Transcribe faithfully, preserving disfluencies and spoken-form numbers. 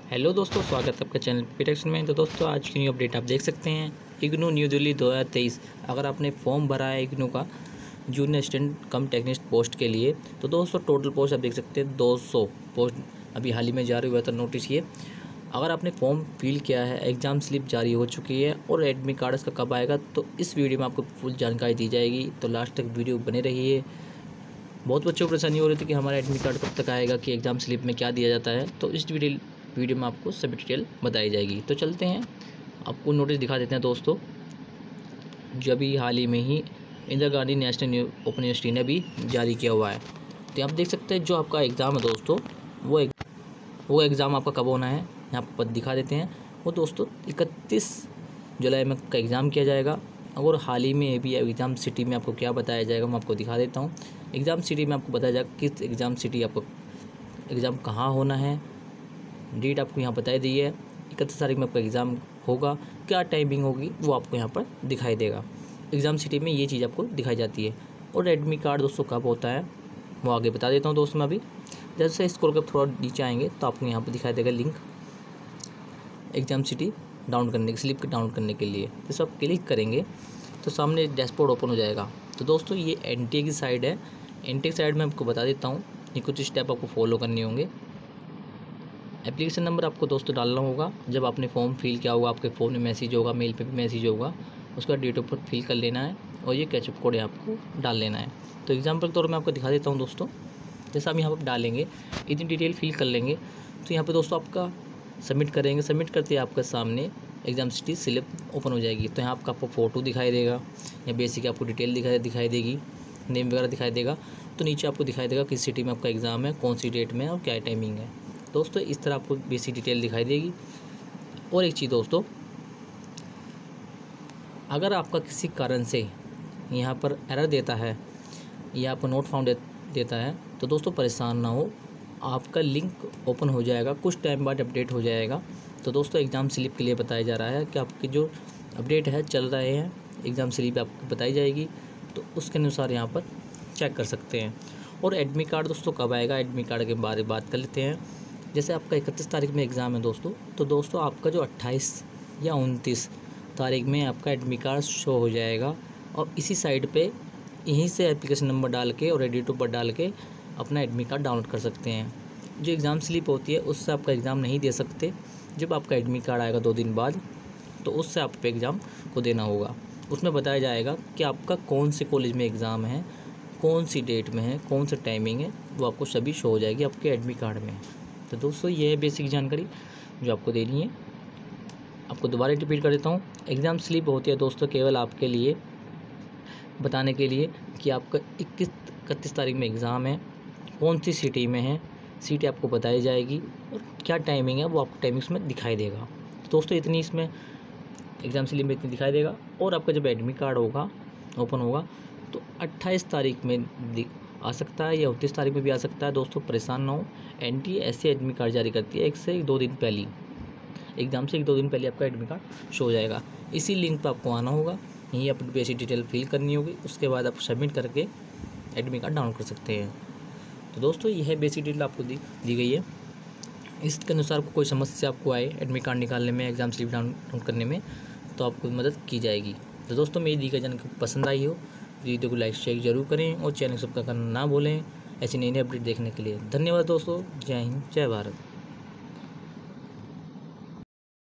Hello दोस्तों, स्वागत है आपका चैनल पिटेक्शन में। तो दोस्तों आज की न्यू अपडेट आप देख सकते हैं। इग्नू न्यू दिल्ली दो हज़ार तेईस, अगर आपने फॉर्म भरा है इग्नू का जूनियर असिस्टेंट कम टेक्निस्ट पोस्ट के लिए, तो दोस्तों टोटल पोस्ट आप देख सकते हैं दो सौ पोस्ट अभी हाल ही में जारी हुआ था नोटिस। ये अगर आपने फॉर्म फिल किया है, एग्ज़ाम स्लिप जारी हो चुकी है और एडमिट कार्ड इसका कब आएगा, तो इस वीडियो में आपको फुल जानकारी दी जाएगी। तो लास्ट तक वीडियो बने रहिए। बहुत बच्चों को परेशानी हो रही थी कि हमारा एडमिट कार्ड कब तक आएगा, कि एग्ज़ाम स्लिप में क्या दिया जाता है, तो इस वीडियो वीडियो में आपको सभी डिटेल बताई जाएगी। तो चलते हैं, आपको नोटिस दिखा देते हैं दोस्तों, जो अभी हाल ही में ही Indira Gandhi national open university ने भी जारी किया हुआ है। तो आप देख सकते हैं जो आपका एग्ज़ाम है दोस्तों, वो एक, वो एग्ज़ाम आपका कब होना है यहाँ पर दिखा देते हैं। वो दोस्तों इकतीस जुलाई में का एग्ज़ाम किया जाएगा। और हाल ही में भी एग्ज़ाम सिटी में आपको क्या बताया जाएगा मैं आपको दिखा देता हूँ। एग्ज़ाम सिटी में आपको बताया जाएगा किस एग्ज़ाम सिटी आपको एग्ज़ाम कहाँ होना है, डेट आपको यहाँ बताई दी है। इकतीस तारीख में आपका एग्ज़ाम होगा, क्या टाइमिंग होगी वो आपको यहाँ पर दिखाई देगा। एग्ज़ाम सिटी में ये चीज़ आपको दिखाई जाती है। और एडमिट कार्ड दोस्तों कब होता है वो आगे बता देता हूँ दोस्तों मैं अभी। जैसे स्क्रॉल कर थोड़ा नीचे आएंगे तो आपको यहाँ पर दिखाई देगा लिंक एग्ज़ाम सिटी डाउनलोड करने की, स्लिप डाउनलोड करने के लिए। जैसे आप क्लिक करेंगे तो सामने डैशबोर्ड ओपन हो जाएगा। तो दोस्तों ये एन टी ए की साइड है। एन टी ए की साइड में आपको बता देता हूँ, ये कुछ स्टेप आपको फॉलो करने होंगे। एप्लीकेशन नंबर आपको दोस्तों डालना होगा। जब आपने फॉर्म फिल किया होगा, आपके फ़ोन में मैसेज होगा, मेल पे भी मैसेज होगा, उसका डेट ऑफ बर्थ फिल कर लेना है और ये कैचअप कोड आपको डाल लेना है। तो एग्जाम्पल के तौर में आपको दिखा देता हूँ दोस्तों। जैसे हम यहाँ पर डालेंगे, इतनी डिटेल फिल कर लेंगे, तो यहाँ पर दोस्तों आपका सबमिट करेंगे। सबमिट करते ही आपके सामने एग्ज़ाम सिटी स्लिप ओपन हो जाएगी। तो यहाँ आपका आपको फ़ोटो दिखाई देगा, या बेसिक आपको डिटेल दिखाई दिखाई देगी, नेम वगैरह दिखाई देगा। तो नीचे आपको दिखाई देगा किस सिटी में आपका एग्ज़ाम है, कौन सी डेट में और क्या टाइमिंग है। दोस्तों इस तरह आपको बेसिक डिटेल दिखाई देगी। और एक चीज़ दोस्तों, अगर आपका किसी कारण से यहाँ पर एरर देता है या आपको नोट फाउंड देता है, तो दोस्तों परेशान ना हो, आपका लिंक ओपन हो जाएगा, कुछ टाइम बाद अपडेट हो जाएगा। तो दोस्तों एग्ज़ाम स्लिप के लिए बताया जा रहा है कि आपकी जो अपडेट है चल रहे हैं, एग्ज़ाम स्लिप आपको बताई जाएगी, तो उसके अनुसार यहाँ पर चेक कर सकते हैं। और एडमिट कार्ड दोस्तों कब आएगा, एडमिट कार्ड के बारे में बात कर लेते हैं। जैसे आपका इकतीस तारीख में एग्ज़ाम है दोस्तों, तो दोस्तों आपका जो अट्ठाईस या उनतीस तारीख में आपका एडमिट कार्ड शो हो जाएगा। और इसी साइड पे यहीं से एप्लीकेशन नंबर डाल के और एडिट पर डाल के अपना एडमिट कार्ड डाउनलोड कर सकते हैं। जो एग्ज़ाम स्लिप होती है उससे आपका एग्ज़ाम नहीं दे सकते। जब आपका एडमिट कार्ड आएगा दो दिन बाद, तो उससे आप एग्ज़ाम को देना होगा। उसमें बताया जाएगा कि आपका कौन से कॉलेज में एग्ज़ाम है, कौन सी डेट में है, कौन सा टाइमिंग है, वो आपको सभी शो हो जाएगी आपके एडमिट कार्ड में। तो दोस्तों ये है बेसिक जानकारी जो आपको देनी है। आपको दोबारा रिपीट कर देता हूँ। एग्ज़ाम स्लिप होती है दोस्तों केवल आपके लिए बताने के लिए कि आपका इक्कीस इकतीस तारीख में एग्ज़ाम है, कौन सी सिटी में है, सिटी आपको बताई जाएगी और क्या टाइमिंग है वो आपको टाइमिंग्स में दिखाई देगा। तो दोस्तों इतनी इसमें एग्ज़ाम स्लिप में इतनी दिखाई देगा। और आपका जब एडमिट कार्ड होगा ओपन होगा तो अट्ठाईस तारीख में आ सकता है या उनतीस तारीख में भी आ सकता है। दोस्तों परेशान ना हो, एन टी ए ऐसे एडमिट कार्ड जारी करती है एक से दो दिन पहले, एग्ज़ाम से एक दो दिन पहले आपका एडमिट कार्ड शो हो जाएगा। इसी लिंक पर आपको आना होगा, यहीं अपनी बेसिक डिटेल फिल करनी होगी, उसके बाद आप सबमिट करके एडमिट कार्ड डाउनलोड कर सकते हैं। तो दोस्तों यह बेसिक डिटेल आपको दी दी गई है। इसके अनुसार कोई समस्या आपको आए एडमिट कार्ड निकालने में, एग्ज़ाम स्लिप डाउनलोड करने में, तो आपको मदद की जाएगी। तो दोस्तों मेरी दी गई जानकारी पसंद आई हो, वीडियो को लाइक शेयर जरूर करें और चैनल सब्सक्राइब करना ना भूलें ऐसी नई नई अपडेट देखने के लिए। धन्यवाद दोस्तों। जय हिंद, जय भारत।